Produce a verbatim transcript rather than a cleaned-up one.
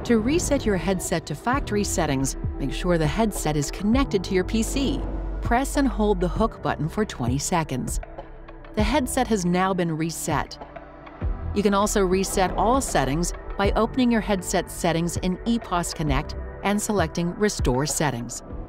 To reset your headset to factory settings, make sure the headset is connected to your P C. Press and hold the hook button for twenty seconds. The headset has now been reset. You can also reset all settings by opening your headset settings in ePOS Connect and selecting Restore Settings.